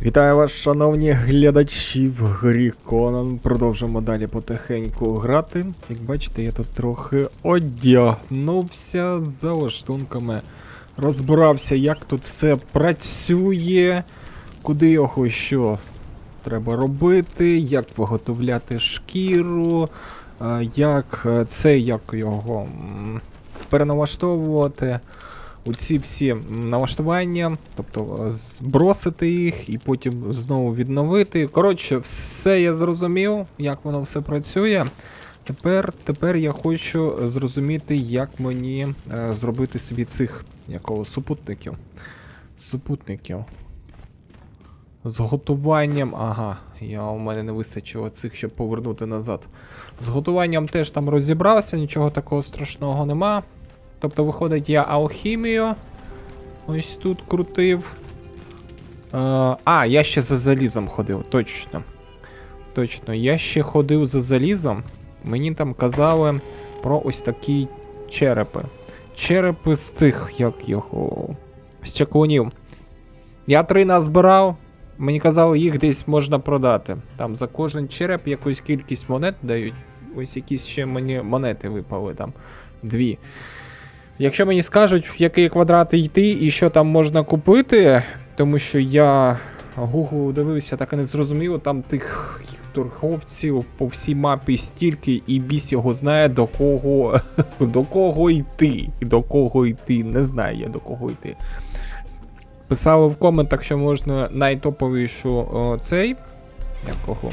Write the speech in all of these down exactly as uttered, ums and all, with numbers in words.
Вітаю вас, шановні глядачі в грі Conan. Продовжимо далі потихеньку грати. Як бачите, я тут трохи одягнувся за лаштунками. Розбирався, як тут все працює, куди його що треба робити, як виготовляти шкіру, як це, як його переналаштовувати. Оці всі налаштування, тобто збросити їх і потім знову відновити. Коротше, все я зрозумів, як воно все працює. Тепер, тепер я хочу зрозуміти, як мені е, зробити собі цих якого супутників. Супутників. З готуванням. Ага, я, у мене не вистачило цих, щоб повернути назад. З готуванням теж там розібрався, нічого такого страшного нема. Тобто, виходить, я алхімію ось тут крутив. А, а, я ще за залізом ходив, точно. Точно, я ще ходив за залізом. Мені там казали про ось такі черепи. Черепи з цих, як його, з чаклунів. Я три назбирав, мені казали, їх десь можна продати. Там за кожен череп якусь кількість монет дають. Ось якісь ще мені монети випали там. Дві. Якщо мені скажуть, в який квадрат йти і що там можна купити, тому що я Google дивився, так і не зрозуміло, там тих торговців по всій мапі стільки, і біс його знає, до кого, до кого йти, до кого йти, не знаю я до кого йти. Писали в коментах, що можна найтоповішу о, цей, якого?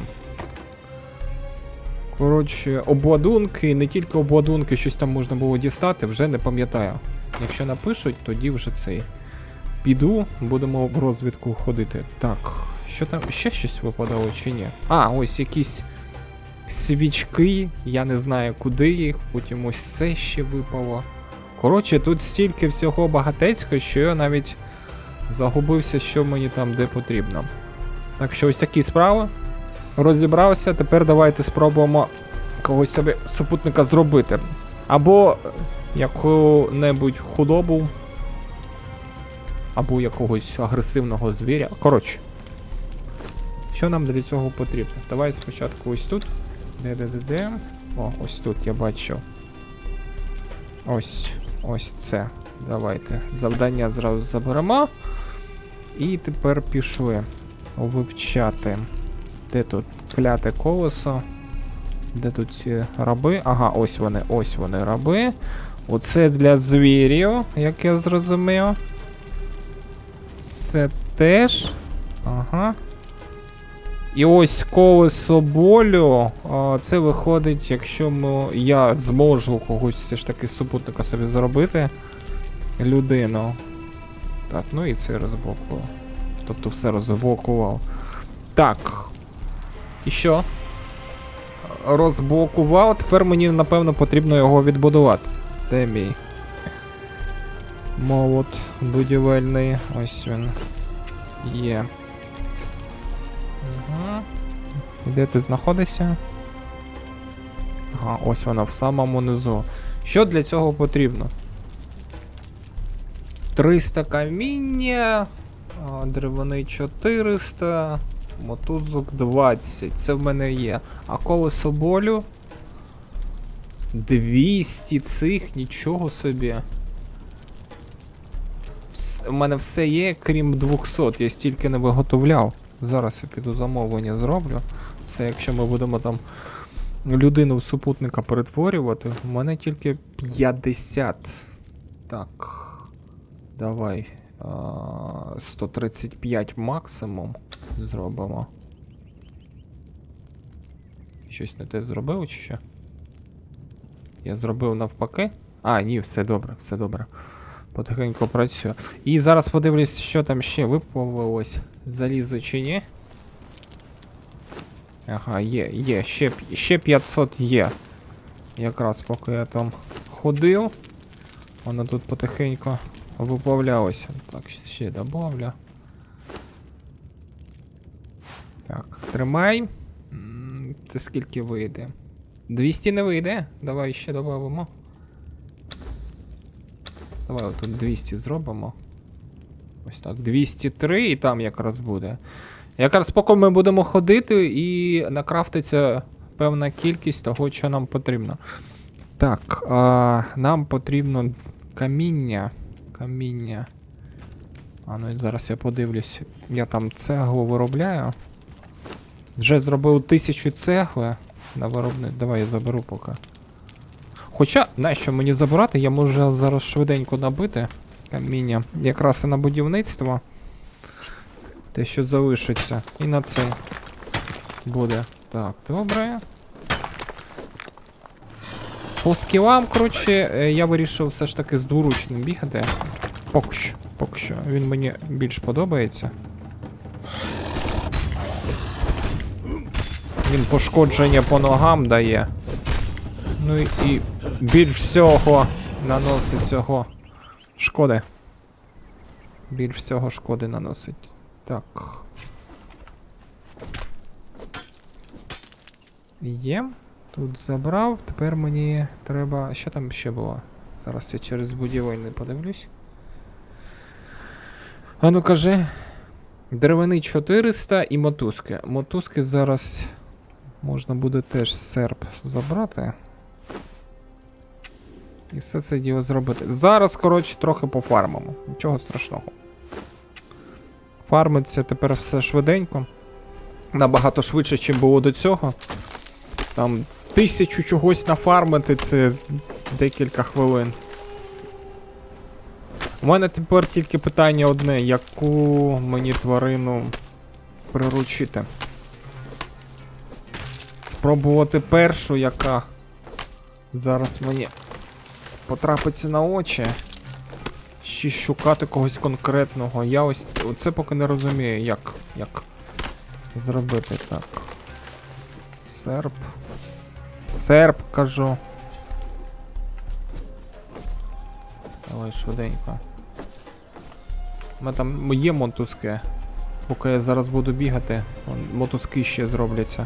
Коротше, обладунки, не тільки обладунки, щось там можна було дістати, вже не пам'ятаю. Якщо напишуть, тоді вже цей. Піду, будемо в розвідку ходити. Так, що там, ще щось випадало чи ні? А, ось якісь свічки, я не знаю куди їх, потім ось це ще випало. Коротше, тут стільки всього багатецько, що я навіть загубився, що мені там де потрібно. Так що ось такі справи. Розібрався, тепер давайте спробуємо когось собі супутника зробити. Або яку-небудь худобу, або якогось агресивного звіря. Коротше, що нам для цього потрібно? Давай спочатку ось тут. Де-де-де-де. О, ось тут я бачу. Ось, ось це. Давайте. Завдання зразу заберемо. І тепер пішли вивчати. Де тут кляте колесо? Де тут ці раби? Ага, ось вони, ось вони раби. Оце для звірів, як я зрозумів. Це теж. Ага. І ось колесо болю. Це виходить, якщо ми, я зможу когось все ж таки супутника собі зробити. Людину. Так, ну і це розблокував. Тобто все розблокував. Так. І що? Розблокував, тепер мені, напевно, потрібно його відбудувати. Де мій молот будівельний? Ось він. Є. Угу. Де ти знаходишся? Ага, ось вона в самому низу. Що для цього потрібно? триста каміння, деревини чотириста, мотузок двадцять. Це в мене є. А колесо болю? двісті цих, нічого собі. У мене все є, крім двохсот. Я стільки не виготовляв. Зараз я піду замовлення зроблю. Це якщо ми будемо там людину в супутника перетворювати. У мене тільки п'ятдесят. Так. Давай. сто тридцять п'ять максимум зробимо. Щось не те зробив чи що? Я зробив навпаки. А, ні, все добре, все добре. Потихеньку працює. І зараз подивлюсь, що там ще виплавилось. Залізо чи ні. Ага, є, є, ще, ще п'ятсот є. Якраз поки я там ходив. Воно тут потихеньку виплавлялося. Так, ще добавлю. Так, тримай. Це скільки вийде? двісті не вийде? Давай ще додамо. Давай отут двісті зробимо. Ось так, двісті три і там якраз буде. Якраз поки ми будемо ходити і накрафтиться певна кількість того, що нам потрібно. Так, а, нам потрібно каміння. Каміння. А ну зараз я подивлюсь. Я там цеглу виробляю. Вже зробив тисячу цегли на виробник. Давай я заберу поки. Хоча, нащо мені забирати, я можу зараз швиденько набити каміння. Якраз і на будівництво. Те, що залишиться. І на це буде. Так, добре. По скілам, коротше, я вирішив все ж таки з дворучним бігати. Поки що, поки що. Він мені більш подобається. Він пошкодження по ногам дає. Ну і, і більш всього наносить цього шкоди. Більш всього шкоди наносить. Так. Є. Тут забрав. Тепер мені треба... Що там ще було? Зараз я через будівельний подивлюсь. А ну кажи. Деревини чотириста і мотузки. Мотузки зараз можна буде теж серп забрати. І все це діло зробити. Зараз, коротше, трохи пофармимо. Нічого страшного. Фармиться тепер все швиденько. Набагато швидше, ніж було до цього. Там тисячу чогось нафармити, це декілька хвилин. У мене тепер тільки питання одне, яку мені тварину приручити. Спробувати першу, яка зараз мені потрапиться на очі. Чи шукати когось конкретного. Я ось це поки не розумію, як, як зробити так. Серп. Серп, кажу. Давай швиденько. У мене там є мотузки. Поки я зараз буду бігати, мотузки ще зробляться.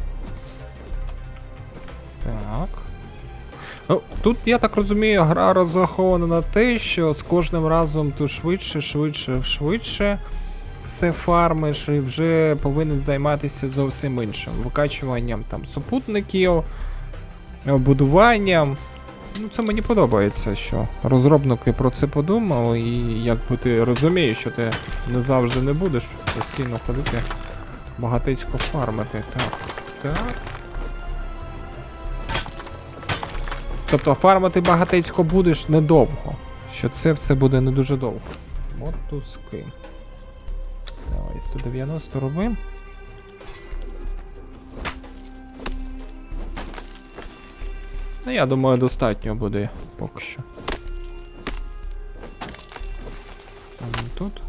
Так. Ну, тут, я так розумію, гра розрахована на те, що з кожним разом ти швидше, швидше, швидше все фармиш і вже повинен займатися зовсім іншим. Викачуванням там супутників, будуванням. Ну, це мені подобається, що розробники про це подумали, і якби ти розумієш, що ти не завжди не будеш постійно ходити багатецько фармити. Так, так. Тобто фармити багатецько будеш недовго. Що це все буде не дуже довго. Мотузки. Давай, сто дев'яносто робимо. Ну, я думаю, достатньо буде поки що. Там тут.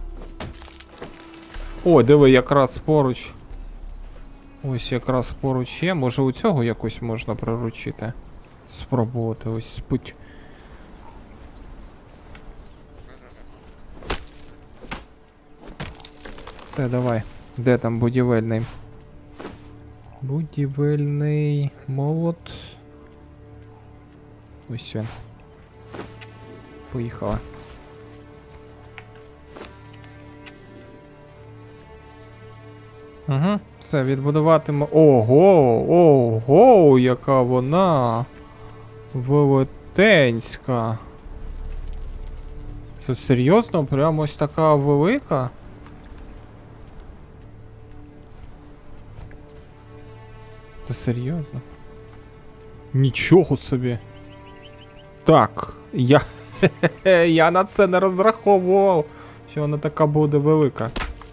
О, диви, якраз поруч. Ось якраз поруч є. Може у цього якось можна приручити? Спробувати ось путь. Все, давай. Де там будівельний? Будівельний молот. Ось він. Поїхала. Угу, все, відбудуватимо. Ого! Ого! Яка вона! Велетенська. Це серйозно? Прямо ось така велика? Це серйозно? Нічого собі. Так, я... я на це не розраховував, що вона така буде велика.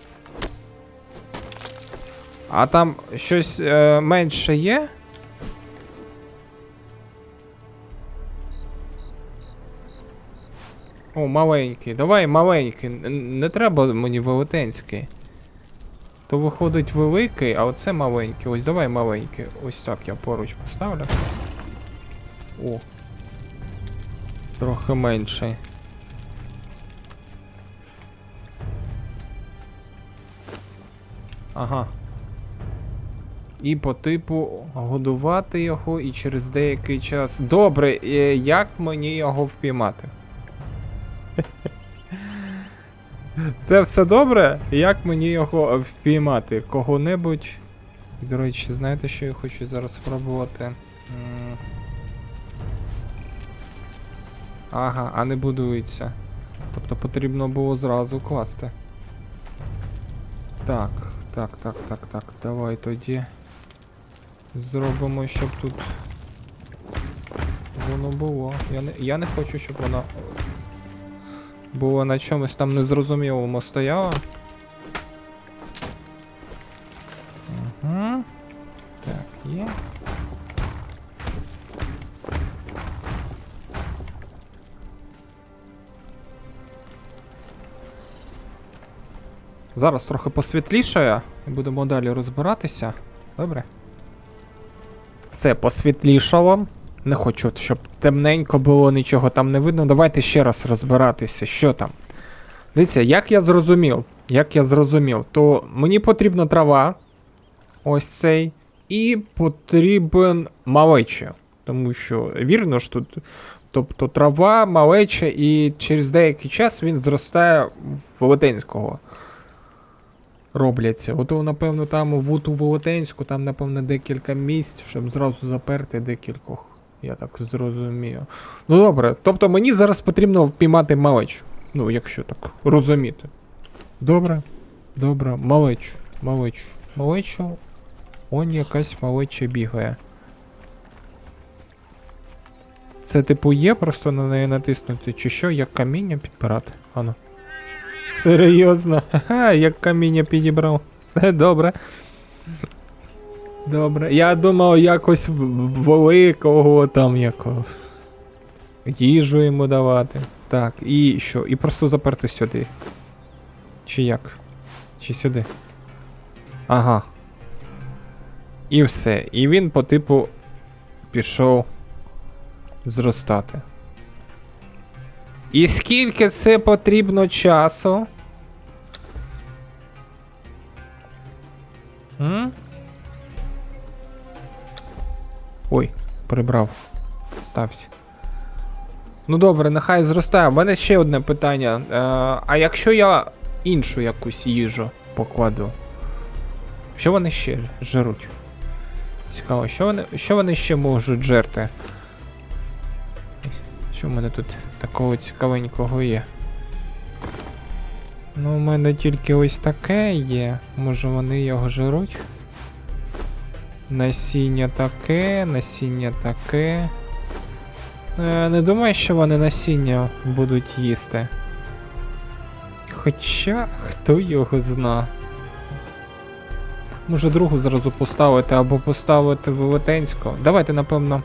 А там щось е, менше є? О, маленький. Давай маленький. Не треба мені велетенський. То виходить великий, а оце маленький. Ось давай маленький. Ось так я поруч поставлю. О. Трохи менший. Ага. І по типу годувати його і через деякий час... Добре, як мені його впіймати? Це все добре? Як мені його впіймати? Кого-небудь? До речі, знаєте, що я хочу зараз спробувати? М. Ага, а не будується. Тобто потрібно було зразу класти. Так, так, так, так, так. Давай тоді зробимо, щоб тут воно було. Я не, я не хочу, щоб воно було на чомусь там незрозумілому стояло. Угу. Так, є. Зараз трохи посвітлішає і будемо далі розбиратися. Добре? Все посвітлішало. Не хочу, щоб темненько було, нічого там не видно. Давайте ще раз розбиратися, що там. Дивіться, як я зрозумів, як я зрозумів, то мені потрібна трава, ось цей, і потрібен малеча. Тому що, вірно ж тут, тобто трава, малеча, і через деякий час він зростає в велетенського. Робляться. Ото, напевно, там у Вуту Велетенську, там, напевно, декілька місць, щоб зразу заперти декількох. Я так зрозумію. Ну добре, тобто мені зараз потрібно впіймати малечу. Ну, якщо так розуміти. Добре, добре, малечу, малечу. Малечу, он якась малеча бігає. Це типу є, просто на неї натиснути, чи що, як каміння підбирати? Ано. Серйозно? Ха-ха, як каміння підібрав. Добре. Добре. Я думав якось великого там якого. Їжу йому давати. Так, і що? І просто заперти сюди. Чи як? Чи сюди? Ага. І все. І він по типу пішов зростати. І скільки це потрібно часу? М? Ой, прибрав. Стався. Ну добре, нехай зростає. У мене ще одне питання. Е, а якщо я іншу якусь їжу покладу? Що вони ще жруть? Цікаво, що вони, що вони ще можуть жерти? Що в мене тут такого цікавенького є? Ну, у мене тільки ось таке є. Може вони його жруть? Насіння таке, насіння таке. Е, не думаю, що вони насіння будуть їсти. Хоча, хто його зна. Може другу зразу поставити, або поставити велетенську. Давайте, напевно.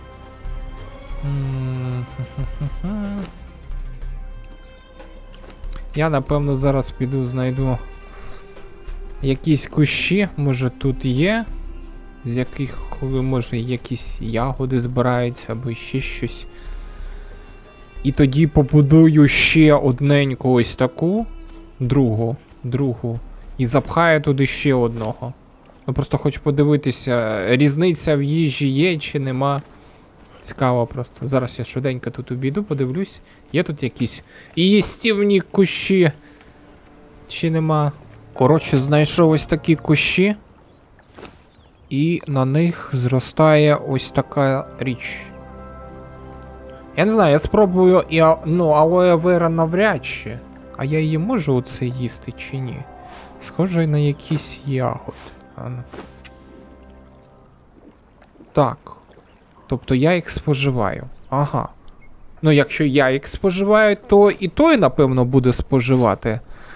Я, напевно, зараз піду, знайду якісь кущі, може тут є, з яких, може, якісь ягоди збираються, або ще щось. І тоді побудую ще одненьку ось таку, другу, другу, і запхаю туди ще одного. Ну просто хочу подивитися, різниця в їжі є чи нема. Цікаво просто. Зараз я швиденько тут обійду, подивлюсь. Є тут якісь їстівні кущі? Чи нема? Коротше, знайшов ось такі кущі. І на них зростає ось така річ. Я не знаю, я спробую, і, ну, алоє вера навряд чи. А я її можу оце їсти чи ні? Схоже на якісь ягод. Так. Тобто я їх споживаю. Ага. Ну, якщо я їх споживаю, то і той, напевно, буде споживати.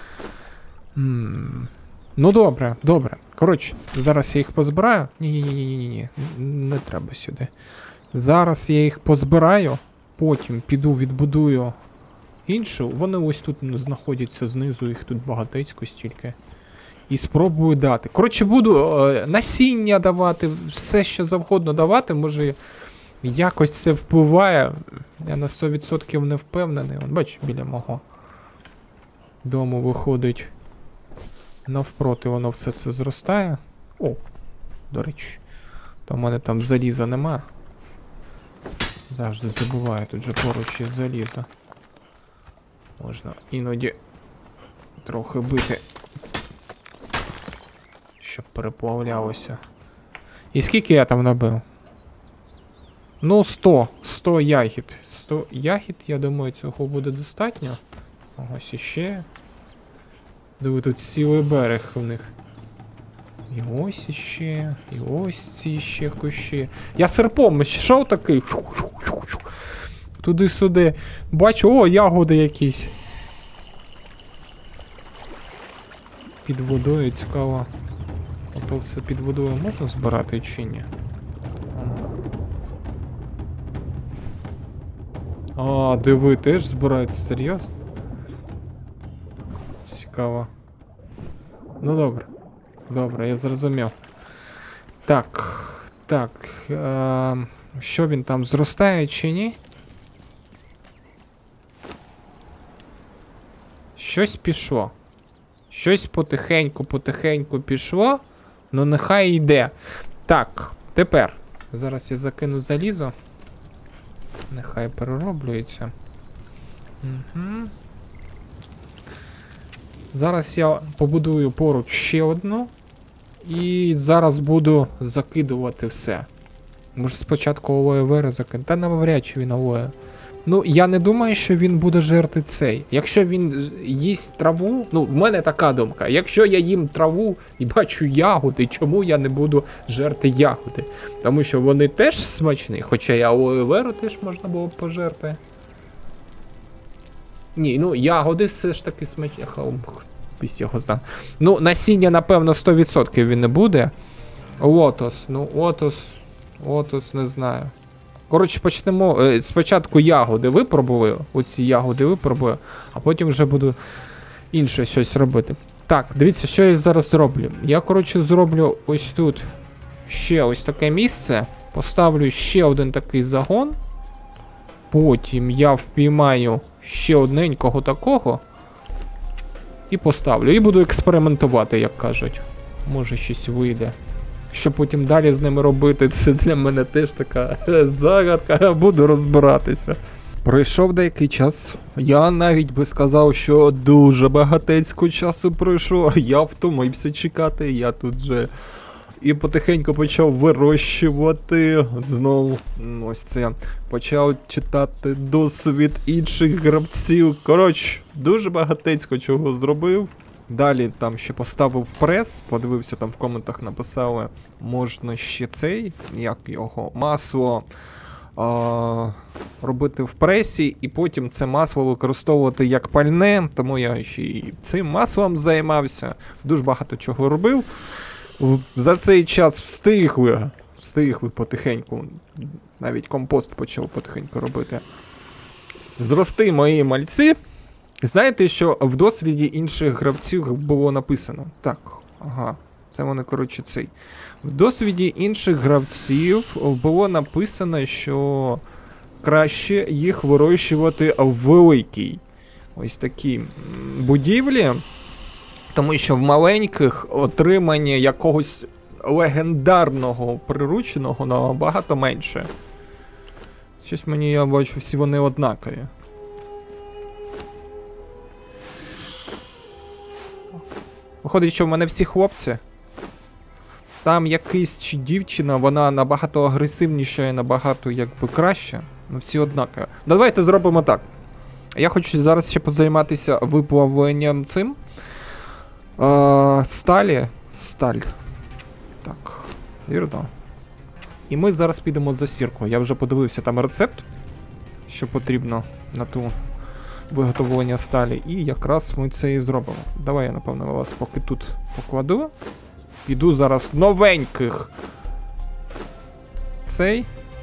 М-м. Ну, добре, добре. Коротше, зараз я їх позбираю. Ні-ні-ні-ні-ні. Не треба сюди. Зараз я їх позбираю. Потім піду відбудую іншу. Вони ось тут знаходяться знизу, їх тут багатецько стільки. І спробую дати. Коротше, буду е, насіння давати, все що завгодно давати, може якось це впливає. Я на сто відсотків не впевнений. Вон, бач, біля мого дому виходить. Навпроти воно все це зростає. О, до речі. То в мене там заліза нема. Завжди забуваю, тут же поруч є залізо. Можна іноді трохи бити. Щоб переплавлялося. І скільки я там набив? Ну, сто. сто ягід. сто ягід, я думаю, цього буде достатньо. Ось іще. Диви, тут цілий берег у них. І ось іще, і ось ці ще кущі. Я серпом йшов такий. Туди-сюди. Бачу, о, ягоди якісь. Під водою цікаво. Ото все під водою можна збирати чи ні? А, диви, теж збираються, серйозно? Цікаво. Ну добре. Добре, я зрозумів. Так. Так. Е що він там, зростає чи ні? Щось пішло. Щось потихеньку-потихеньку пішло. Ну нехай йде. Так, тепер. Зараз я закину залізо. Нехай перероблюється. Угу. Зараз я побудую поруч ще одну. І зараз буду закидувати все. Може спочатку алоє вери закинути. Та навряд чи він алоє. Ну, я не думаю, що він буде жерти цей. Якщо він їсть траву, ну, в мене така думка. Якщо я їм траву і бачу ягоди, чому я не буду жерти ягоди? Тому що вони теж смачні, хоча і алоє веру теж можна було б пожерти. Ні, ну, ягоди все ж таки смачні. Пісь його знав. Ну, насіння, напевно, сто відсотків він не буде. Лотос, ну, лотос, лотос, не знаю. Коротше, почнемо. Е, спочатку ягоди випробую. Оці ягоди випробую, а потім вже буду інше щось робити. Так, дивіться, що я зараз зроблю. Я, коротше, зроблю ось тут ще ось таке місце. Поставлю ще один такий загон. Потім я впіймаю ще одненького такого. І поставлю. І буду експериментувати, як кажуть. Може щось вийде. Що потім далі з ними робити, це для мене теж така загадка. Буду розбиратися. Пройшов деякий час. Я навіть би сказав, що дуже багатецько часу пройшло. Я втомився чекати. Я тут вже і потихеньку почав вирощувати. Знову ось це. Почав читати досвід інших гравців. Коротше, дуже багатецько чого зробив. Далі там ще поставив прес, подивився, там в коментах написали, можна ще цей, як його, масло а, робити в пресі, і потім це масло використовувати як пальне, тому я ще і цим маслом займався, дуже багато чого робив. За цей час встигли, встигли потихеньку, навіть компост почав потихеньку робити. Зрости мої мальці. Знаєте, що в досвіді інших гравців було написано? Так, ага, це вони, коротше, цей. В досвіді інших гравців було написано, що краще їх вирощувати в великій ось такій будівлі, тому що в маленьких отримання якогось легендарного прирученого набагато менше. Щось мені, я бачу, всі вони однакові. Виходить, що в мене всі хлопці. Там якийсь чи дівчина, вона набагато агресивніша і набагато, якби, краще. Ну, всі однакові. Давайте зробимо так. Я хочу зараз ще позайматися виплавленням цим. Е, сталі. Сталь. Так, вірно. І ми зараз підемо за сірку. Я вже подивився там рецепт, що потрібно на ту виготовлення сталі. І якраз ми це і зробимо. Давай я, напевно, вас поки тут покладу. Піду зараз новеньких. Цей.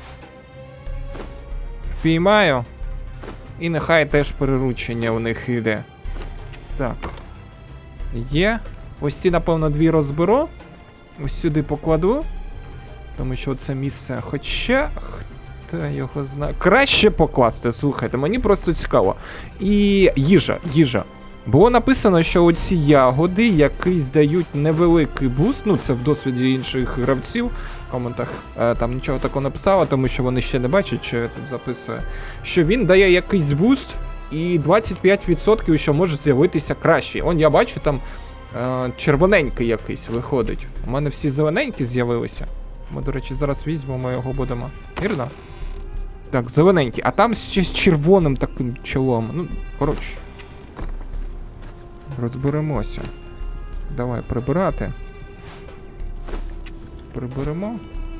Впіймаю. І нехай теж переручення у них йде. Так. Є. Ось ці, напевно, дві розберу. Ось сюди покладу. Тому що це місце, хоча... Хто його знає. Краще покласти, слухайте, мені просто цікаво. І їжа, їжа. Було написано, що оці ягоди якийсь дають невеликий буст, ну це в досвіді інших гравців, в коментах е, там нічого такого написало, тому що вони ще не бачать, що я тут записую, що він дає якийсь буст і двадцять п'ять відсотків ще може з'явитися краще. Он я бачу там е, червоненький якийсь виходить. У мене всі зелененькі з'явилися. Ми, до речі, зараз візьмемо його будемо. Вірно? Так, зелененький. А там ще з червоним таким чолом. Ну, коротше. Розберемося. Давай прибирати. Приберемо.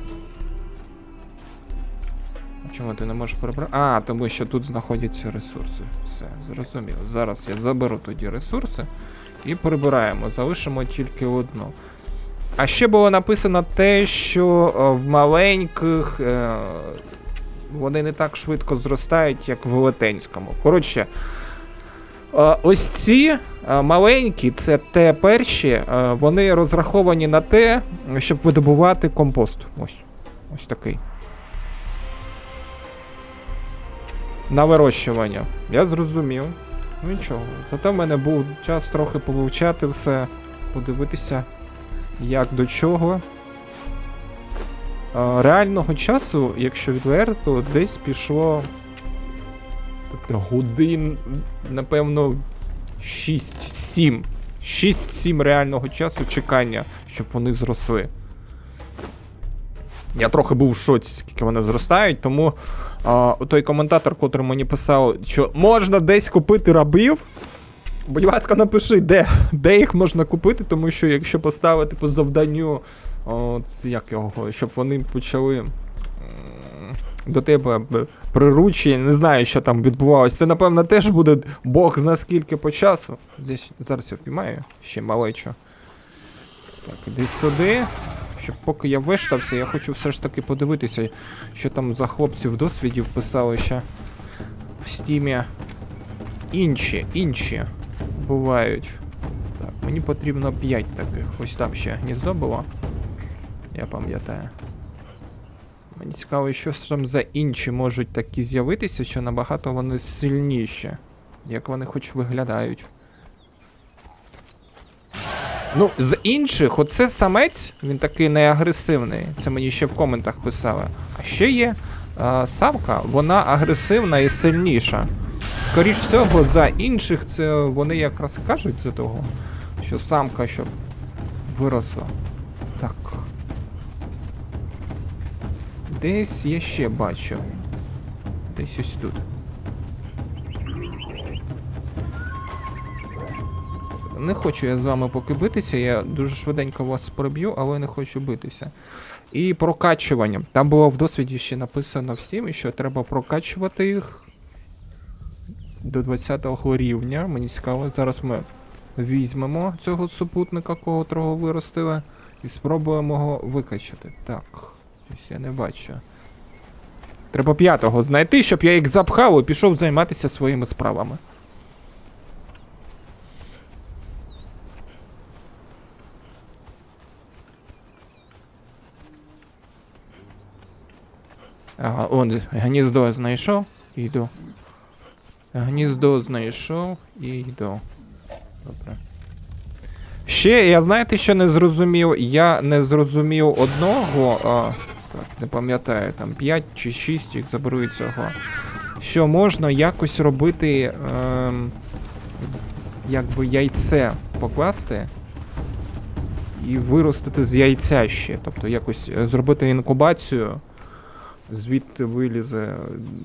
Чому ти не можеш прибрати? А, тому що тут знаходяться ресурси. Все, зрозуміло. Зараз я заберу тоді ресурси і прибираємо. Залишимо тільки одну. А ще було написано те, що о, в маленьких е, вони не так швидко зростають, як в велетенському. Коротше, е, ось ці е, маленькі, це те перші, е, вони розраховані на те, щоб видобувати компост. Ось. Ось такий. На вирощування. Я зрозумів. Ну нічого. Зате в мене був час трохи повивчати все, подивитися, як до чого. А, реального часу, якщо відверто, десь пішло тобто, годин, напевно, шість-сім. шість-сім реального часу чекання, щоб вони зросли. Я трохи був в шоці, скільки вони зростають, тому а, той коментатор, котрий мені писав, що можна десь купити рабів, будь ласка, напиши, де, де їх можна купити, тому що якщо поставити по завданню, о, це як його, щоб вони почали м, до тебе приручі, не знаю, що там відбувалося, це, напевно, теж буде бог зна скільки по часу. Здесь, зараз я впіймаю ще малечу. Так, іди сюди. Щоб поки я виштався, я хочу все ж таки подивитися, що там за хлопці в досвіді вписали ще в стімі. Інші, інші бувають. Так, мені потрібно п'ять таких. Ось там ще гніздо було. Я пам'ятаю. Мені цікаво, що там за інші можуть такі з'явитися, що набагато вони сильніші. Як вони хоч виглядають. Ну, з інших, оце самець, він такий неагресивний. Це мені ще в коментах писали. А ще є а, самка, вона агресивна і сильніша. Скоріш всього, за інших, це вони якраз кажуть за того, що самка, щоб виросла. Так. Десь я ще бачив. Десь ось тут. Не хочу я з вами поки битися, я дуже швиденько вас проб'ю, але не хочу битися. І прокачування. Там було в досвіді ще написано всім, що треба прокачувати їх до двадцятого рівня. Мені цікаво, зараз ми візьмемо цього супутника, котрого виростили, і спробуємо його викачати. Так, ось я не бачу. Треба п'ятого знайти, щоб я їх запхав і пішов займатися своїми справами. Ага, он гніздо знайшов і йду. Гніздо знайшов і йду. Добре. Ще, я знаєте, що не зрозумів? Я не зрозумів одного, а, так, не пам'ятаю, там п'ять чи шість їх заберу від цього. Що можна якось робити, ем, якби яйце покласти і виростити з яйця ще. Тобто якось зробити інкубацію. Звідти вилізе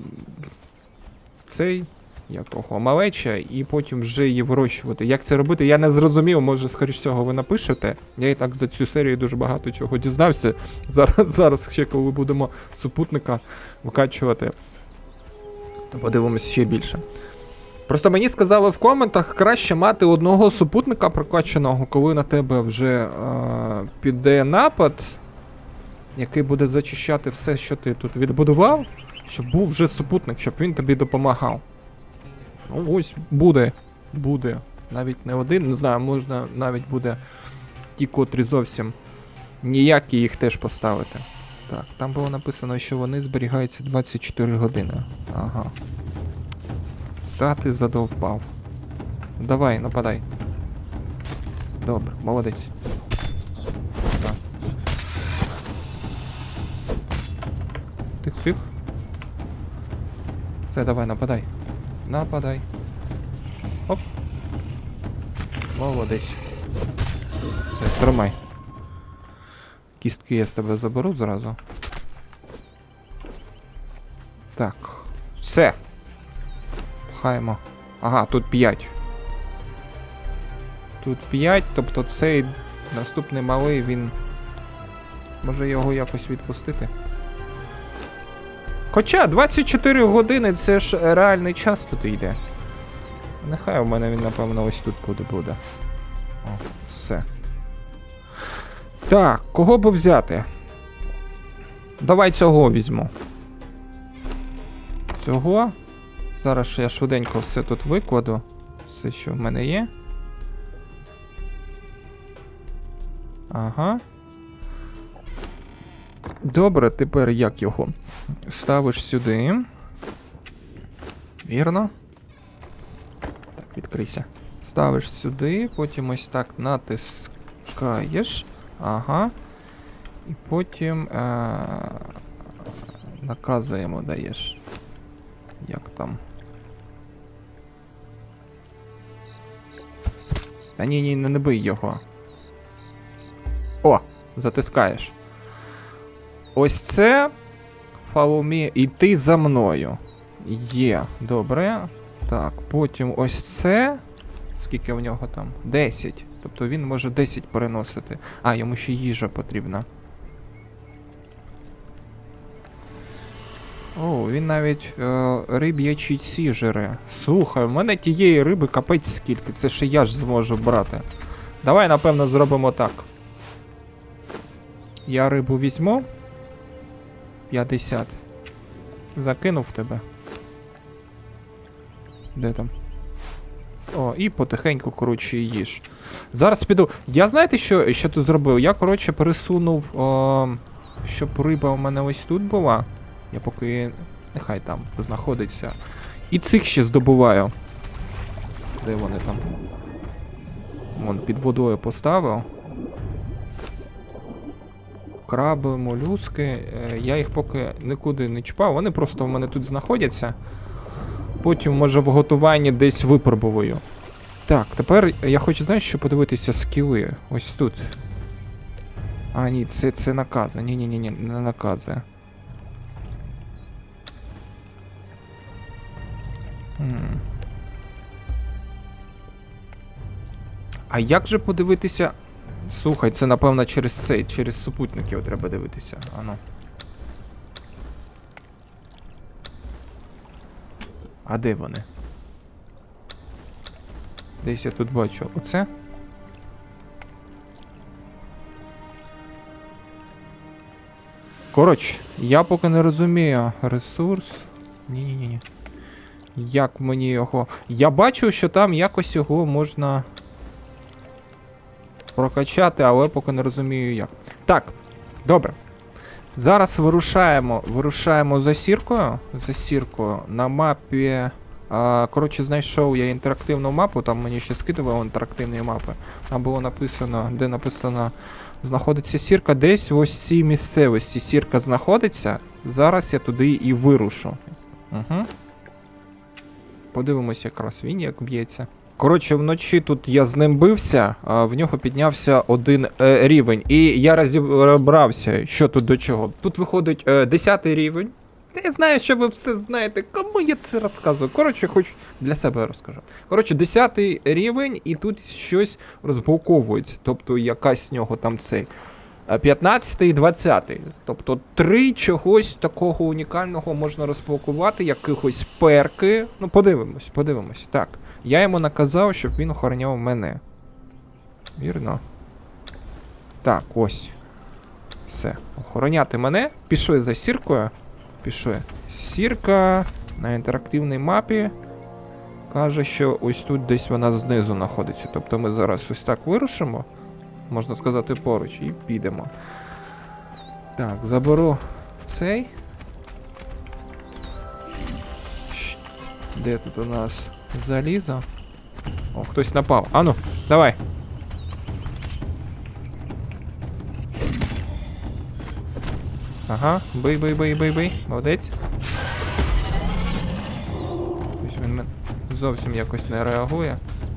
цей, як того, малеча, і потім вже її вирощувати. Як це робити, я не зрозумів, може, скоріш всього, ви напишете. Я і так за цю серію дуже багато чого дізнався. Зараз, зараз ще коли будемо супутника викачувати, то подивимось ще більше. Просто мені сказали в коментах, краще мати одного супутника прокачаного, коли на тебе вже е, піде напад, який буде зачищати все, що ти тут відбудував, щоб був вже супутник, щоб він тобі допомагав. Ну ось буде, буде. Навіть не один, не знаю, можна навіть буде ті, котрі зовсім ніякі, їх теж поставити. Так, там було написано, що вони зберігаються двадцять чотири години. Ага. Та ти задовбав. Давай, нападай. Добре, молодець. Так. Тих-тих. Все, давай, нападай. нападай. Оп. Молодець. Все, тримай. Кістки я з тебе заберу зразу. Так. Все. Пхаємо. Ага, тут п'ять. Тут п'ять, тобто цей наступний малий, він... Може його якось відпустити? Хоча двадцять чотири години це ж реальний час тут йде. Нехай у мене він, напевно, ось тут буде буде. О, все. Так, кого б взяти? Давай цього візьму. Цього. Зараз я швиденько все тут викладу. Все, що в мене є. Ага. Добре, тепер як його? Ставиш сюди. Вірно. Так, відкрийся. Ставиш сюди, потім ось так натискаєш. Ага. І потім е- наказуємо даєш. Як там? Та ні, ні, не бий його. О, затискаєш. Ось це follow me, іти за мною. Є, добре. Так, потім ось це. Скільки в нього там? десять. Тобто він може десять переносити. А, йому ще їжа потрібна. О, він навіть е, риб'ячі ці жере. Слухай, в мене тієї риби капець скільки. Це ще я ж зможу брати. Давай, напевно, зробимо так. Я рибу візьму. п'ятдесят. Закинув тебе. Де там? О, і потихеньку, коротше, їж. Зараз піду. Я знаєте, що, що тут зробив? Я, коротше, пересунув, о, щоб риба у мене ось тут була. Я поки... Нехай там знаходиться. І цих ще здобуваю. Де вони там? Вон, під водою поставив. Краби, молюски. Я їх поки нікуди не чіпав. Вони просто в мене тут знаходяться. Потім, може, в готуванні десь випробую. Так, тепер я хочу, знаєш, що подивитися скіли. Ось тут. А, ні, це, це накази. Ні-ні-ні, не накази. Хм. А як же подивитися... Слухай, це, напевно, через цей, через супутників треба дивитися. Ану. А де вони? Десь я тут бачу. Оце? Коротше, я поки не розумію. Ресурс. Ні-ні-ні. Як мені його... Я бачу, що там якось його можна... прокачати, але поки не розумію як. Так, добре. Зараз вирушаємо, вирушаємо за сіркою. За сіркою на мапі. А, коротше, знайшов я інтерактивну мапу, там мені ще скидували інтерактивні мапи. Там було написано, де написано, знаходиться сірка. Десь в ось цій місцевості сірка знаходиться. Зараз я туди і вирушу. Угу. Подивимося якраз він як б'ється. Коротше, вночі тут я з ним бився, а в нього піднявся один е, рівень. І я розібрався, що тут до чого. Тут виходить е, десятий рівень. Я знаю, що ви все знаєте. Кому я це розказую? Коротше, хоч для себе розкажу. Коротше, десятий рівень, і тут щось розблоковується. Тобто якась в нього там цей. п'ятнадцятий і двадцятий. Тобто три чогось такого унікального можна розблокувати, якихось перки. Ну, подивимось, подивимось. Так. Я йому наказав, щоб він охороняв мене. Вірно. Так, ось. Все. Охороняти мене. Пішли за сіркою. Пішли. Сірка на інтерактивній мапі каже, що ось тут десь вона знизу знаходиться. Тобто ми зараз ось так вирушимо, можна сказати, поруч, і підемо. Так, заберу цей. Де тут у нас залізо? О, хтось напав. Ану, давай. Ага, бий, бий, бий, бий, бий. Молодець. Ось він мен... зовсім якось не реагує.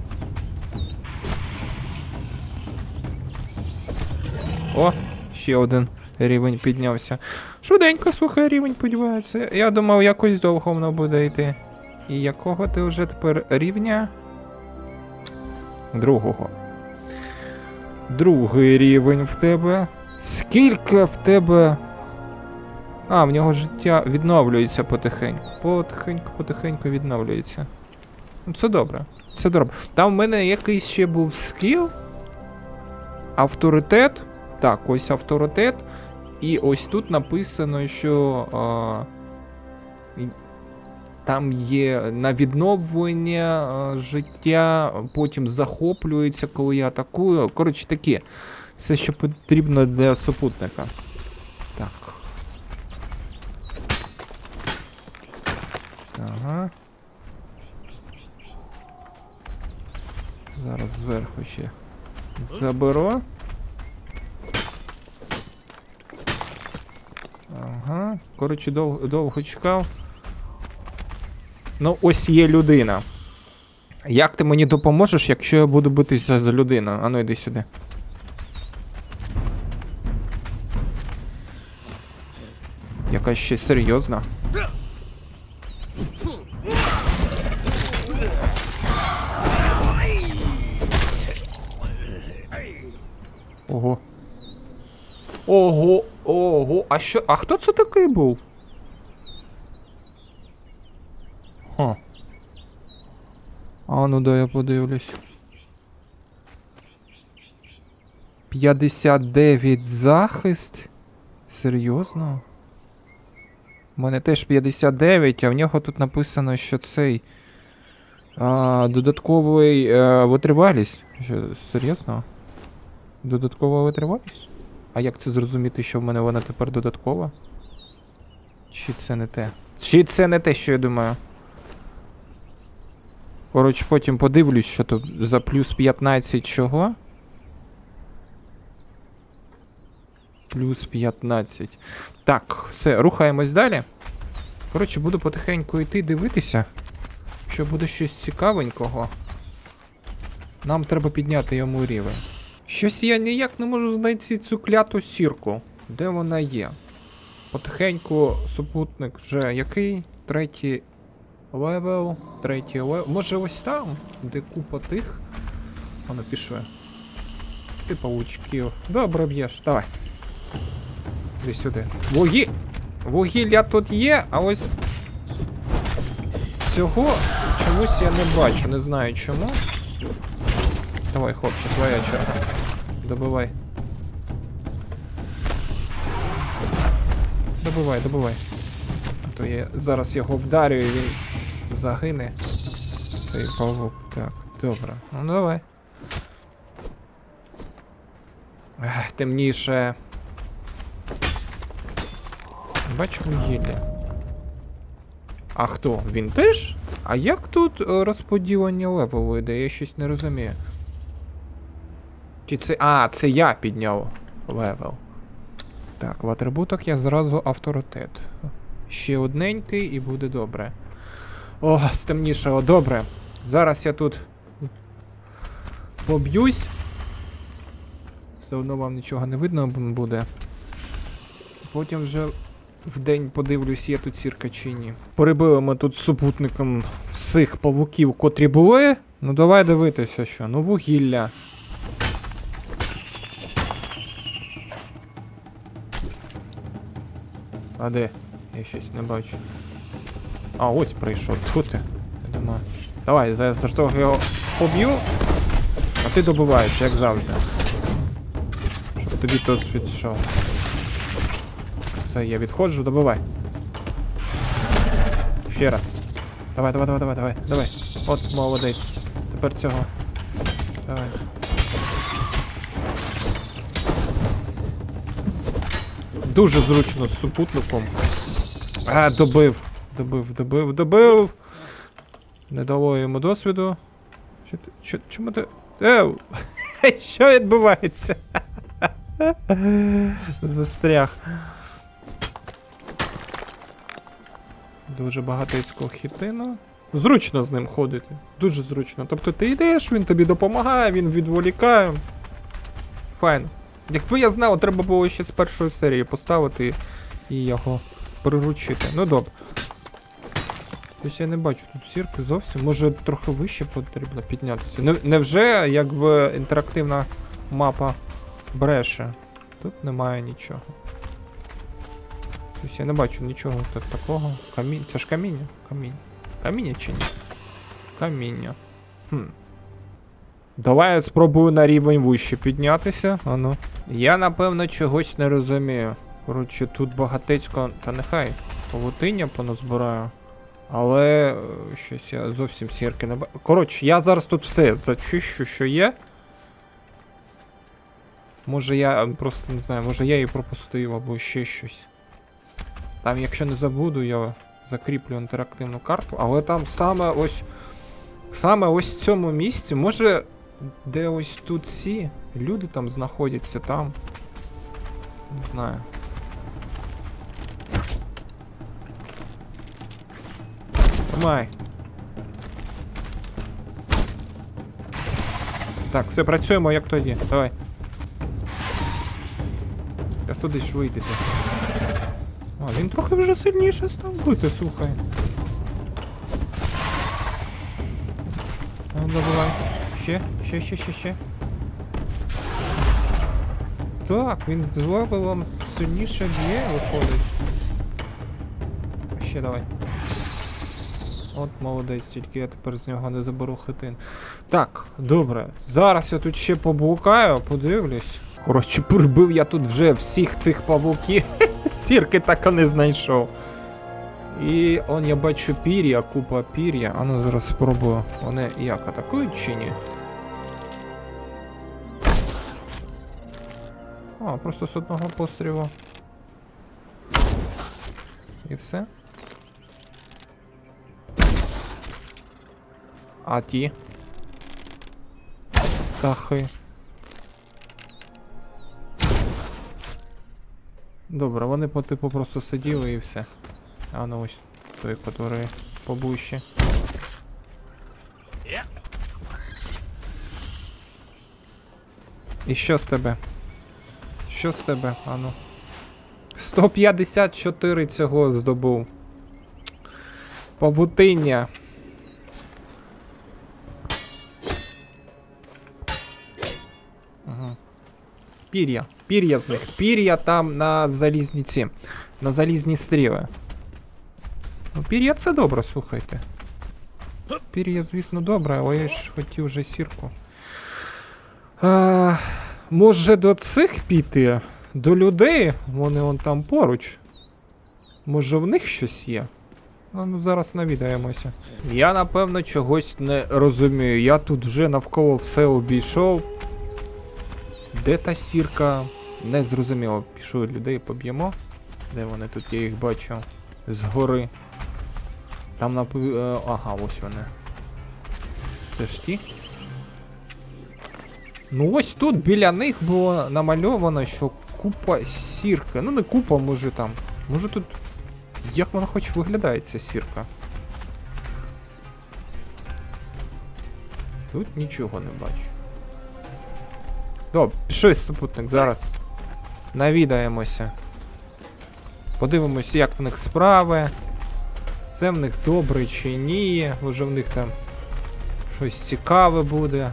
О, ще один рівень піднявся. Швиденько, слухай, рівень піднімається. Я думав, якось довго воно буде йти. І якого ти вже тепер рівня? Другого. Другий рівень в тебе. Скільки в тебе... А, в нього життя відновлюється потихеньку. Потихеньку, потихеньку відновлюється. Ну, це добре. Це добре. Там в мене якийсь ще був скіл. Авторитет. Так, ось авторитет. І ось тут написано, що а, там є на відновлення а, життя, потім захоплюється, коли я атакую. Коротше таке. Все, що потрібно для супутника. Так. Ага. Зараз зверху ще заберу. Ага. Коротше, дов довго чекав. Ну, ось є людина. Як ти мені допоможеш, якщо я буду битися за людину? А ну йди сюди. Якась ще серйозна. Ого. Ого, ого, а що, а хто це такий був? Ха. А ну да, я подивлюсь. п'ятдесят дев'ять захист? Серйозно? У мене теж п'ятдесят дев'ять, а в нього тут написано, що цей... А, додатковий а, витривалість. Що, серйозно? Додаткова витривалість? А як це зрозуміти, що в мене вона тепер додаткова? Чи це не те? Чи це не те, що я думаю? Коротше, потім подивлюсь, що тут за плюс п'ятнадцять чого? Плюс п'ятнадцять. Так, все, рухаємось далі. Коротше, буду потихеньку йти дивитися. Якщо буде щось цікавенького, нам треба підняти йому рівень. Щось я ніяк не можу знайти цю кляту сірку. Де вона є? Потихеньку супутник вже який? Третій левел. Третій левел. Може ось там? Де купа тих? Воно пішли. Ти паучків. Добре б'єш. Давай. Іди сюди. Вугі... Вугілля тут є, а ось... Цього чомусь я не бачу. Не знаю чому. Давай, хлопче, твоя черга. Добивай. Добивай, добивай. А то я зараз його вдарю і він загине. Цей павук. Так, добре. Ну давай. Ех, темніше. Бачу вугілля. А хто? Він теж? А як тут е, розподілення левелу йде? Я щось не розумію. Чи це... А, це я підняв левел. Так, в атрибутах я зразу авторитет. Ще одненький і буде добре. О, стемнішало, добре. Зараз я тут поб'юсь. Все одно вам нічого не видно буде. Потім вже вдень подивлюсь, є тут сірка чи ні. Перебили ми тут з супутником всіх павуків, котрі були. Ну давай дивитися, що. Ну вугілля. А де? Я щось не бачу. А, ось прийшов. Тут ти. Я думаю. Давай, за, за що його поб'ю, а ти добиваєшся, як завжди. Щоб тобі тут відійшов. Все, я відходжу, добивай. Ще раз. Давай, давай, давай, давай, давай, давай. От, молодець. Тепер цього. Давай. Дуже зручно з супутником. А, добив. Добив, добив, добив. Не дало йому досвіду. Що ти? Що, чому ти? Еу! Що відбувається? Застряг. Дуже багатецького хітину. Зручно з ним ходити. Дуже зручно. Тобто ти йдеш, він тобі допомагає, він відволікає. Файн. Якби я знав, треба було ще з першої серії поставити і його приручити. Ну добре. Тобто я не бачу тут зірки зовсім. Може трохи вище потрібно піднятися. Не, невже якби інтерактивна мапа бреше? Тут немає нічого. Тобто я не бачу нічого так, такого. Камінь. Це ж каміння? Каміння. Каміння чи ні? Каміння. Хм. Давай я спробую на рівень вище піднятися. Ану. Я напевно чогось не розумію. Коротше, тут багатецько, та нехай павутиння поназбираю. Але щось я зовсім сірки не бачу. Коротше, я зараз тут все зачищу, що є. Може я просто не знаю, може я її пропустив або ще щось. Там, якщо не забуду, я закріплю інтерактивну карту, але там саме ось саме ось в цьому місці, може де ось тут ці люди там знаходяться, там. Не знаю. Тримай. Так, все, працюємо як тоді. Давай. Та сюди ж вийдете. А, він трохи вже сильніше став бити, слухай. Ну, добивай. Ще, ще, ще, ще, ще. Так, він з левелом сильніше б'є, виходить. Ще давай. От молодець, тільки я тепер з нього не заберу хитин. Так, добре. Зараз я тут ще поблукаю, подивлюсь. Коротше, прибив я тут вже всіх цих павуків. Сірки так і не знайшов. І он я бачу пір'я, купа пір'я. А ну зараз спробую. Вони як атакують чи ні? А, просто з одного пострілу. І все. А ті? Тахи. Добре, вони по типу просто сиділи і все. А ну ось той, який поближче. І що з тебе? Що з тебе? А ну. сто п'ятдесят чотири цього здобув. Павутиння. Ага. Пір'я. Пір'я з них. Пір'я там на залізниці. На залізні стріли. Ну, пір'я це добре, слухайте. Пір'я, звісно, добре, але я ж хотів вже сірку. А, може до цих піти? До людей? Вони вон там поруч. Може в них щось є? А, ну зараз навідаємося. Я напевно чогось не розумію. Я тут вже навколо все обійшов. Де та сірка? Не зрозуміло. Пішов людей поб'ємо. Де вони тут? Я їх бачу. Згори. Там на... Ага, ось вони. Це ж ті? Ну ось тут біля них було намальовано, що купа сірки. Ну не купа, може там. Може тут... Як вона хоч виглядає, ця сірка? Тут нічого не бачу. Добре, пішли, супутник, зараз. Навідаємося. Подивимося, як в них справи. Все в них добре чи ні. Може в них там щось цікаве буде.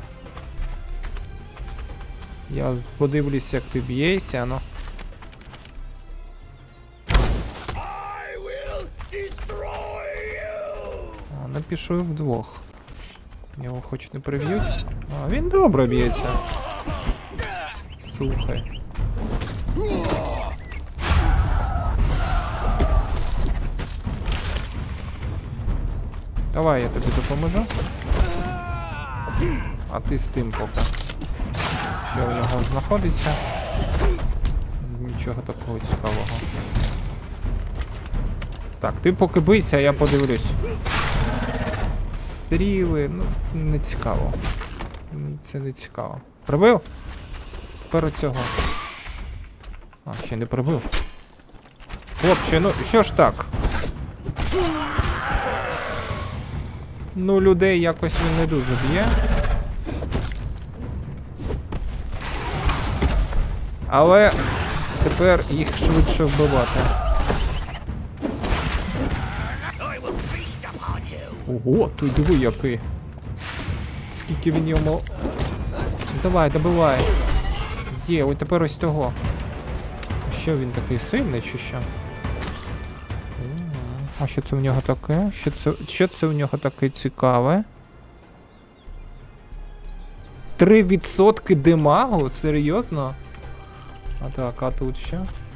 Я подивлюсь, як ти б'єшся, ну. А, не пішов вдвох. Його хоч не приб'ють. А, він добре б'ється. Слухай. Давай я тобі допоможу. А ти з тим поки. Що в нього знаходиться? Нічого такого цікавого. Так, ти поки бийся, а я подивлюсь. Стріли, ну, не цікаво. Це не цікаво. Прибив? Тепер цього. А, ще не прибив. Хлопче, ну що ж так? Ну, людей якось він не дуже б'є. Але тепер їх швидше вбивати. Ого, той диви який. Скільки він йому... Давай, добивай. Є, ось тепер ось того. Що він такий сильний чи що? А що це в нього таке? Що це, що це в нього таке цікаве? Три відсотки демагу? Серйозно? А так, а тут що?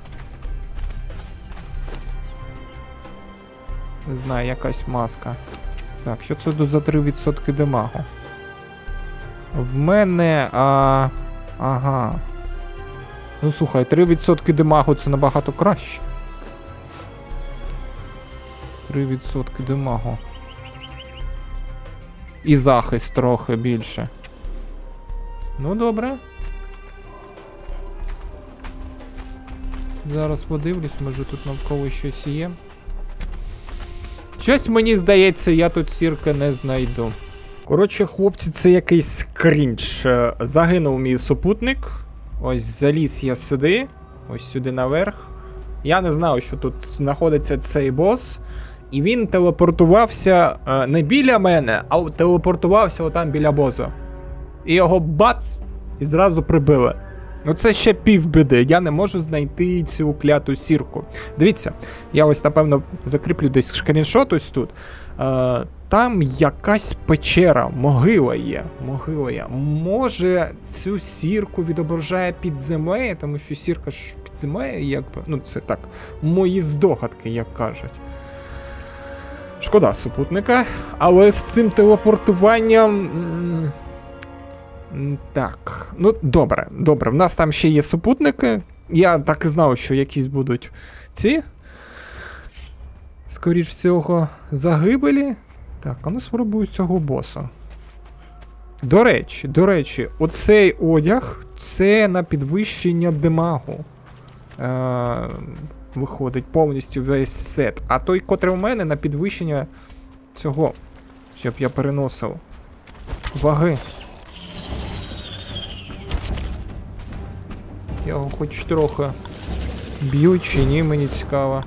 Не знаю, якась маска. Так, що це тут за три відсотки демагу? В мене... А... Ага. Ну слухай, три відсотки демагу це набагато краще. три відсотки демагу. І захист трохи більше. Ну добре. Зараз подивлюсь, може тут навколо щось є. Щось мені здається, я тут сірки не знайду. Коротше, хлопці, це якийсь крінж. Загинув мій супутник. Ось заліз я сюди. Ось сюди наверх. Я не знав, що тут знаходиться цей бос. І він телепортувався е, не біля мене, а телепортувався отам біля босу. І його бац! І зразу прибили. Ну це ще півбіди, я не можу знайти цю кляту сірку. Дивіться, я ось напевно закріплю десь скріншот ось тут. Е, там якась печера, могила є. Могила є. Може цю сірку відображає під землею, тому що сірка ж під землею, якби. Ну це так, мої здогадки, як кажуть. Шкода супутника, але з цим телепортуванням... Так, ну добре, добре, в нас там ще є супутники. Я так і знав, що якісь будуть ці. Скоріш всього, загибелі. Так, а ну спробую цього боса. До речі, до речі, оцей одяг, це на підвищення демагу. Е- виходить повністю весь сет. А той, котрий у мене, на підвищення цього, щоб я переносив ваги. Я його хоч трохи б'ю чи ні, мені цікаво.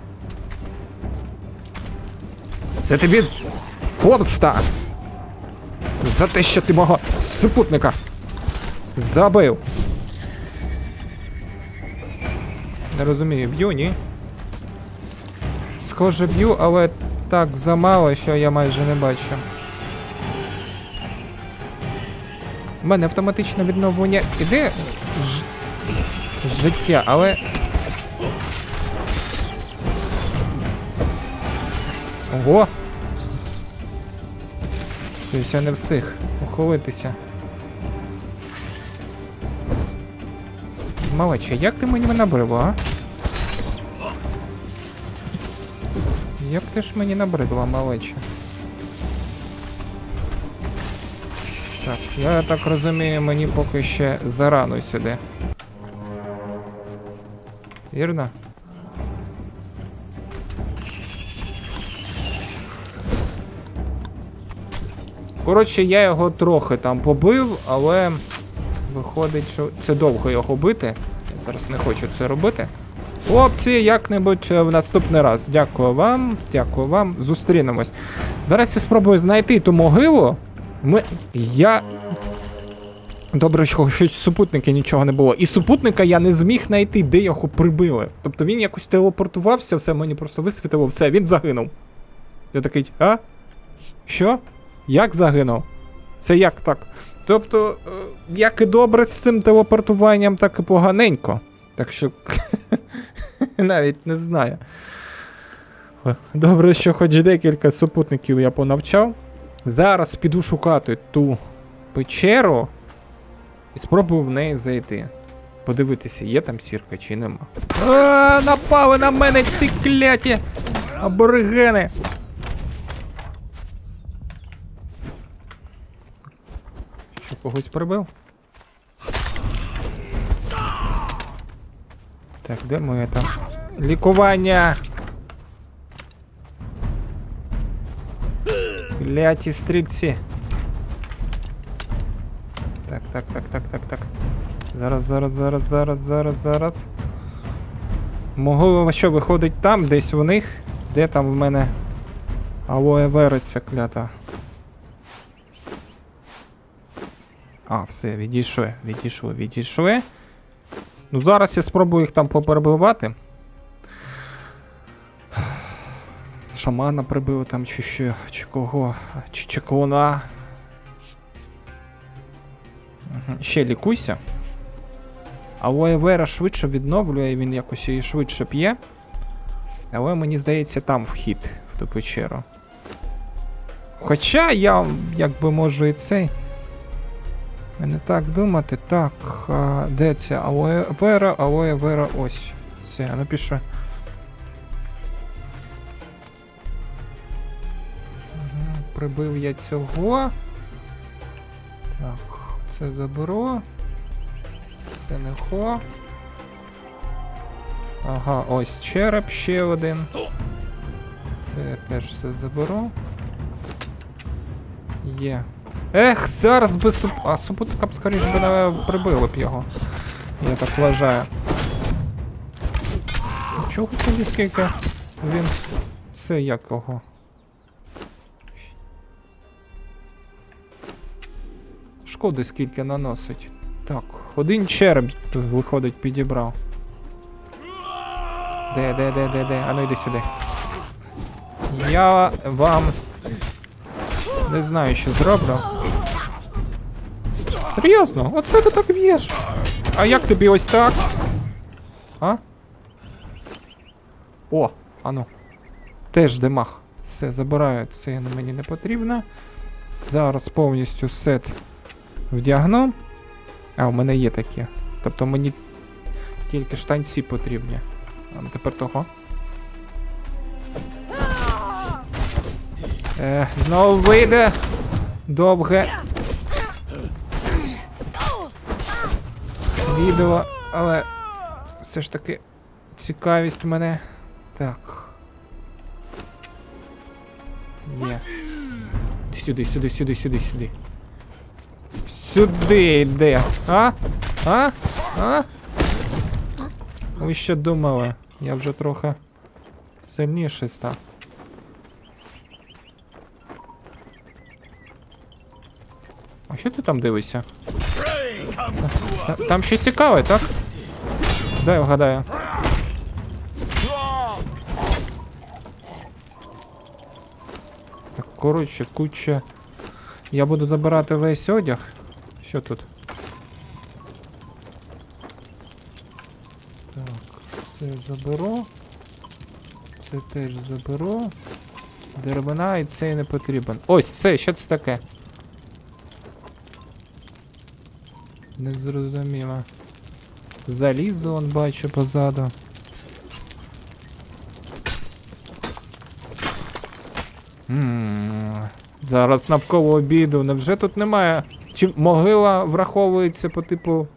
Це тобі помста! За те, що ти мого супутника забив! Не розумію, б'ю, ні? Схоже б'ю, але так замало, що я майже не бачу. У мене автоматичне відновлення іде ж... життя, але... Ого! Щось я не встиг ухилитися. Малече, як ти мені набрила, а? Як ти ж мені набридла, малече? Так, я так розумію, мені поки ще зарано сюди. Вірно? Коротше, я його трохи там побив, але виходить, що це довго його бити. Я зараз не хочу це робити. Хлопці, як-небудь в наступний раз. Дякую вам, дякую вам. Зустрінемось. Зараз я спробую знайти ту могилу. Ми... Я... Добре, що щось супутники нічого не було. І супутника я не зміг знайти, де його прибили. Тобто він якось телепортувався, все, мені просто висвітило, все, він загинув. Я такий, а? Що? Як загинув? Це як так? Тобто, як і добре з цим телепортуванням, так і поганенько. Так що, навіть не знаю. Добре, що хоч декілька супутників я понавчав. Зараз піду шукати ту печеру і спробую в неї зайти. Подивитися, є там сірка чи нема. А, напали на мене ці кляті аборигени! Що, когось прибив? Так, де моє там лікування? Кляті стрільці. Так, так, так, так, так, так. Зараз, зараз, зараз, зараз, зараз, зараз. Можливо, що виходить там, десь в них. Де там в мене алоє вера ця клята? А, все, відійшли, відійшли, відійшли. Ну зараз я спробую їх там поперебивати. Шамана прибив там, чи що, чи кого, чи чеклуна. Угу. Ще лікуйся. Алоє вера швидше відновлює, він якось її швидше п'є. Але мені здається, там вхід в ту печеру. Хоча я, якби можу і цей. Не так думати. Так, а, де це? Алоє вера, алоє вера, ось. Це, напишу. Прибив я цього. Так, це заберу. Це не хо. Ага, ось череп ще один. Це теж все заберу. Є. Ех, зараз би суп... А супутка б скоріше би не прибили б його. Я так вважаю. Чого тоді скільки він... Це якого? Шкоди скільки наносить. Так, один череп виходить підібрав. Де, де, де, де, де? А ну йди сюди. Я вам не знаю, що зроблю. Серйозно? Оце ти так б'єш? А як тобі ось так? А? О, ану. Теж демах. Все, забираю, це мені не потрібно. Зараз повністю сет вдягну. А, у мене є такі. Тобто мені тільки штанці потрібні. А ну тепер того. Е, знову вийде. Довге. Відео, але все ж таки цікавість в мене. Так. Є. Сюди, сюди, сюди, сюди, сюди. Сюди йде. А? А? А? Ви що думали? Я вже трохи сильніший став. А що ти там дивишся? Та, там щось цікаве, так? Дай вгадаю. Так, коротше, куча. Я буду забирати весь одяг. Що тут? Так, це заберу. Це теж заберу. Деревина і цей не потрібен. Ось це, що це таке? Не зрозуміло. Залізо, он бачу позаду. Ммм. Зараз навколо обіду. Невже тут немає? Чи могила враховується по типу...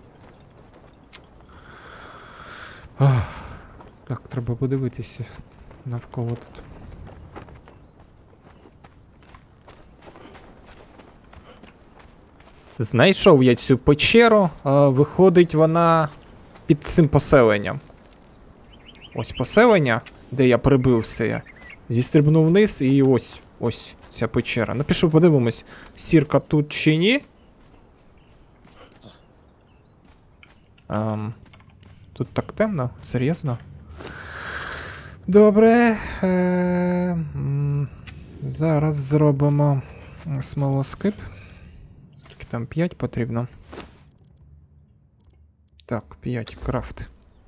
Ах. Так, треба подивитися навколо тут. Знайшов я цю печеру, а, виходить вона під цим поселенням. Ось поселення, де я прибив все. Зістрибнув вниз і ось, ось ця печера. Ну пішов подивимось, сірка тут чи ні. Ем, тут так темно, серйозно. Добре. Е, м, зараз зробимо смолоскип. Скільки там, п'ять потрібно? Так, п'ять, крафт.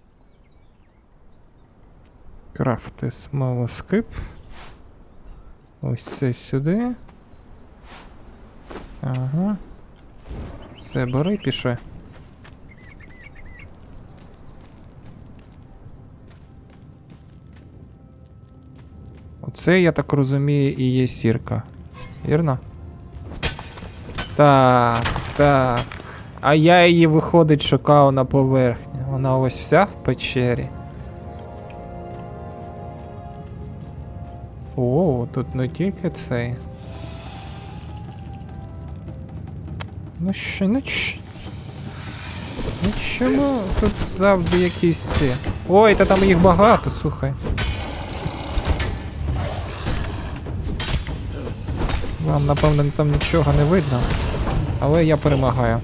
Крафти смолоскип. Ось це сюди. Ага. Все, бери, піши. Оце, я так розумію, і є сірка. Вірно? Так, так. А я її, виходить, шукав на поверхні. Вона ось вся в печері. О, тут не тільки цей. Ну що, ну що? Ну чому тут завжди якісь ці? Ой, та там їх багато, слухай. Вам, напевно, там нічого не видно. Але я перемагаю.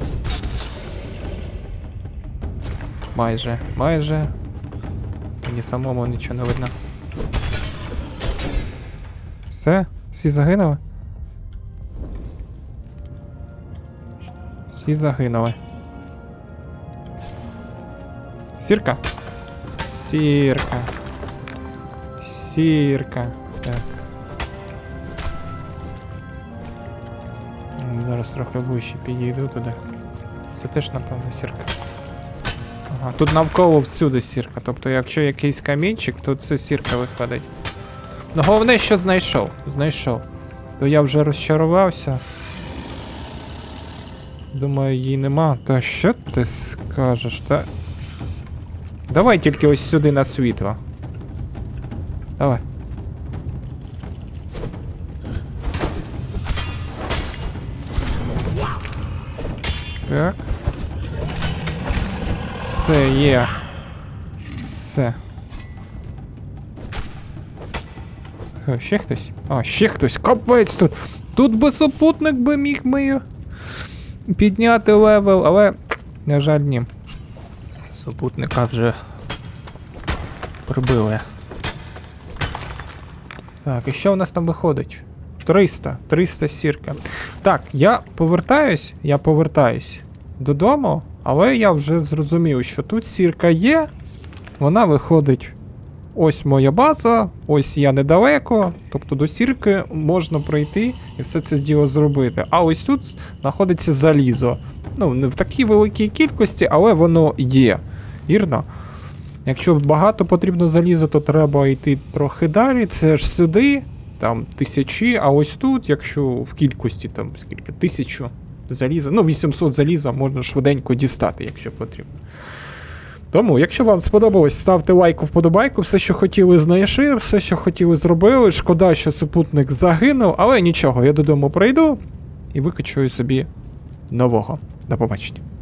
Майже, майже. Мені самому нічого не видно. Все? Всі загинули? Всі загинули. Сірка? Сірка. Сірка. Так. Зараз трохи вище підійду туди. Це теж, напевно, сірка. Ага, тут навколо всюди сірка. Тобто, якщо якийсь камінчик, то це сірка виходить. Ну, головне, що знайшов. Знайшов. То я вже розчарувався. Думаю, її нема. Та що ти скажеш, та? Давай тільки ось сюди на світло. Давай. Так. Все, є. Все. О, ще хтось? А, ще хтось. Капець тут. Тут би супутник би міг ми підняти левел, але, на жаль, ні. Супутника вже прибили. Так, і що у нас там виходить? триста. триста сірка. Так, я повертаюсь, я повертаюсь додому, але я вже зрозумів, що тут сірка є. Вона виходить. Ось моя база, ось я недалеко, тобто до сірки можна пройти і все це діло зробити. А ось тут знаходиться залізо. Ну, не в такій великій кількості, але воно є. Вірно? Якщо багато потрібно заліза, то треба йти трохи далі. Це ж сюди, там тисячі, а ось тут, якщо в кількості там скільки, тисячу заліза, ну вісімсот заліза можна швиденько дістати, якщо потрібно. Тому, якщо вам сподобалось, ставте лайк, вподобайку, все, що хотіли, знайшли, все, що хотіли, зробили. Шкода, що супутник загинув, але нічого, я додому прийду і викачую собі нового. До побачення.